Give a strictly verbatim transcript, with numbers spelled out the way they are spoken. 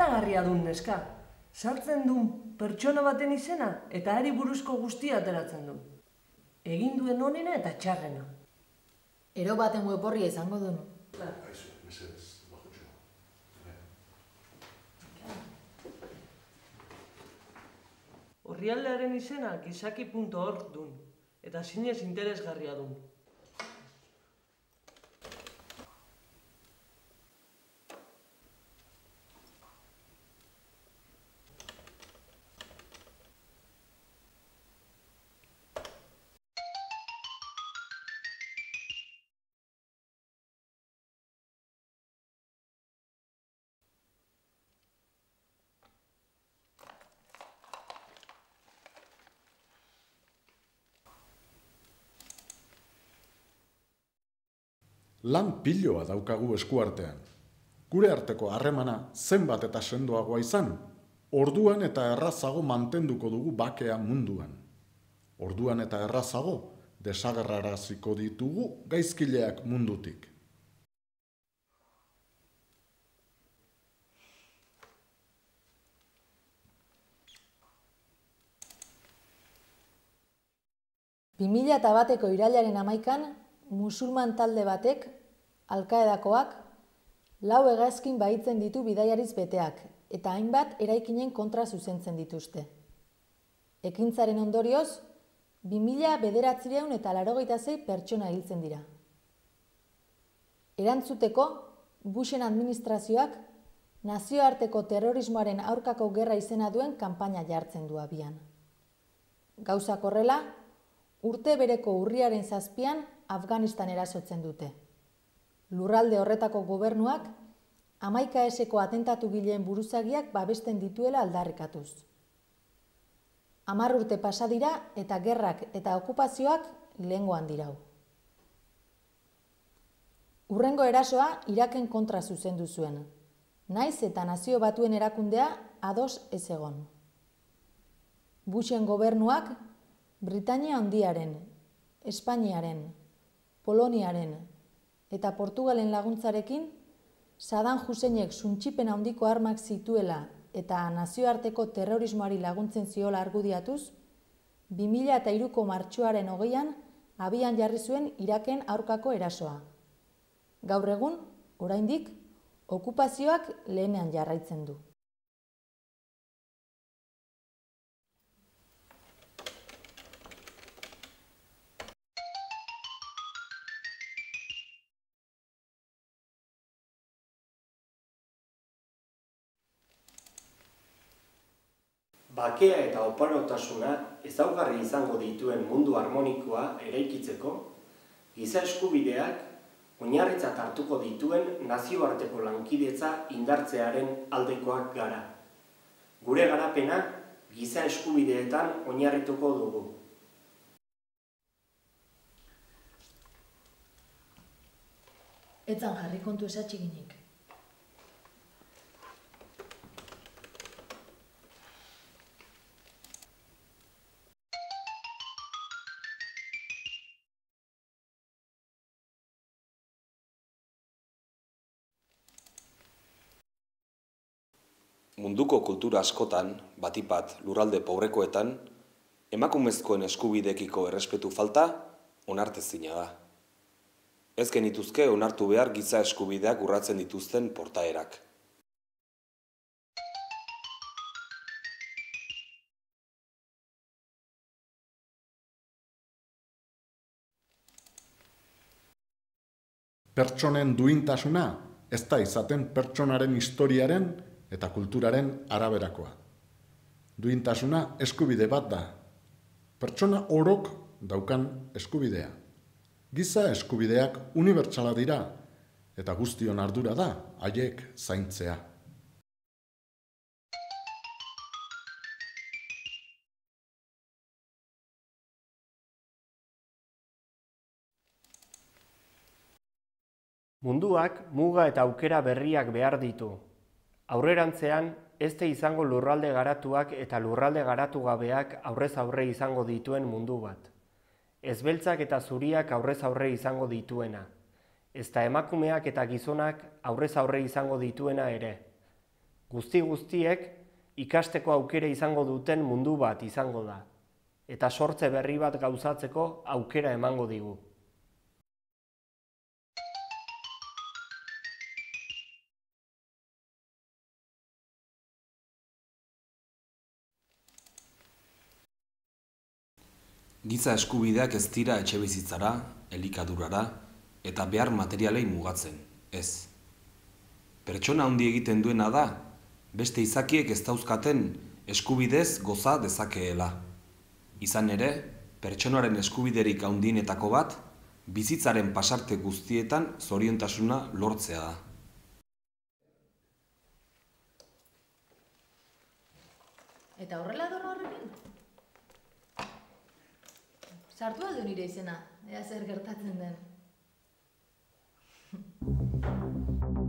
ikaragarria duen neska. Sartzen duen pertsona baten izena eta ari buruzko guztia ateratzen du. Egin duen onena eta txarrena. Ero baten web horria izango duen. Aizu, mesedez, bajutxo. Orrialdearen izena gizaki puntu org duen, eta zinez interesgarria duen. Lan piloa daukagu eskuartean. Gure arteko harremana zenbat eta sendoagoa izan, orduan eta errazago mantenduko dugu bakea munduan. Orduan eta errazago desagerraraziko ditugu gaizkileak mundutik. bi mila eta bateko irailaren hamaikan, musulman talde batek, Alkaedakoak, lau hegazkin bahitzen ditu bidaiariz beteak, eta hainbat eraikinen kontra zuzentzen dituzte. Ekintzaren ondorioz, bi mila bederatziehun eta laurogeita sei pertsona hiltzen dira. Erantzuteko, Bushen administrazioak nazioarteko terrorismoaren aurkako gerra izena duen kanpaina jartzen du abian. Gauzak horrela, urte bereko urriaren zazpian Afganistan erasotzen dute. Lurralde horretako gobernuak hamaika eseko atentatu gileen buruzagiak babesten dituela aldarrikatuz. Hamar urte pasa dira eta gerrak eta okupazioak lehengoan dirau. Hurrengo erasoa Iraken kontra zuzendu zuen, naiz eta Nazio Batuen erakundea ados ez egon. Bushen gobernuak Britania Handiaren, Espainiaren, Poloniaren eta Portugalen laguntzarekin Saddam Husseinek suntsipen handiko armak zituela eta nazioarteko terrorismoari laguntzen ziola argudiatuz, bi mila eta hiruko martxoaren hogeian abian jarri zuen Iraken aurkako erasoa. Gaur egun, oraindik, okupazioak lehenean jarraitzen du. Bakea eta oparotasuna ezaugarri izango dituen mundu harmonikoa eraikitzeko, giza eskubideak oinarritzat hartuko dituen nazioarteko lankidetza indartzearen aldekoak gara. Gure garapena giza eskubideetan oinarrituko dugu. Etzan jarri kontu esatxiginik. Munduko kultura askotan, batipat lurralde pobrekoetan, emakumezkoen eskubideekiko errespetu falta onartezina da. Ez genituzke onartu behar giza eskubideak urratzen dituzten portaerak. Pertsonen duintasuna ez da izaten pertsonaren historiaren eta kulturaren araberakoa. Duintasuna eskubide bat da. Pertsona orok daukan eskubidea. Giza eskubideak unibertsala dira, eta guztion ardura da haiek zaintzea. Munduak muga eta aukera berriak behar ditu. Aurrerantzean, ez da izango lurralde garatuak eta lurralde garatu gabeak aurrez aurre izango dituen mundu bat. Ezbeltzak eta zuriak aurrez aurre izango dituena. Ezta emakumeak eta gizonak aurrez aurre izango dituena ere. Guzti guztiek ikasteko aukera izango duten mundu bat izango da, eta sortze berri bat gauzatzeko aukera emango digu. Giza eskubideak ez dira etxebizitzara, elikadurara eta behar materialei mugatzen, ez. Pertsona handi egiten duena da, beste izakiek ez dauzkaten eskubidez goza dezakeela. Izan ere, pertsonaren eskubiderik handienetako bat, bizitzaren pasarte guztietan zoriontasuna lortzea da. Eta horrela dor horrekin? Sartu aldo nire izena, ea zer gertatzen den.